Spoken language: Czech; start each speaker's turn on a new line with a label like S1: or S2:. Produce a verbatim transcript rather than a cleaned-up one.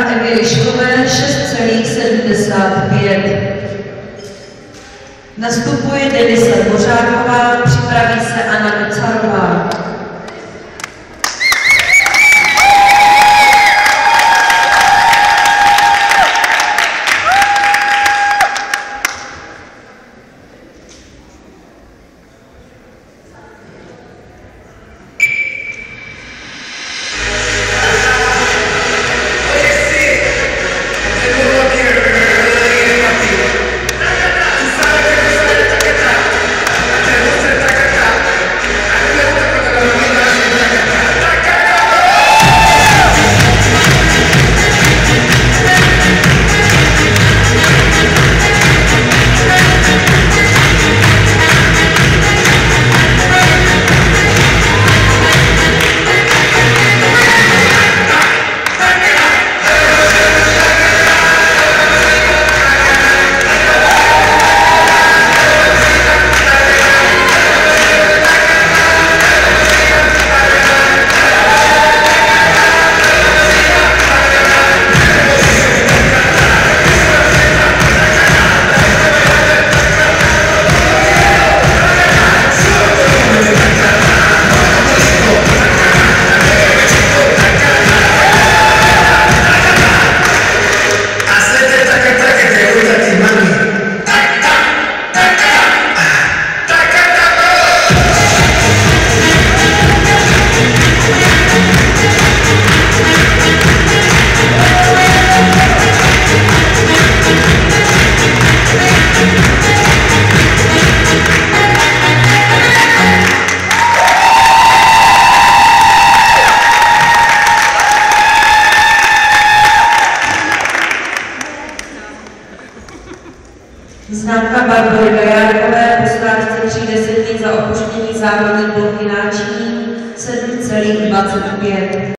S1: Evy Liškové šest celá sedmdesát pět. Nastupuje Denisa Dvořáková, připraví se Anna Docarová. Známka Barbory Gajárkové, poslářce tří desetých za opuštění závodní bloky náčiní sedm celá dvacet pět.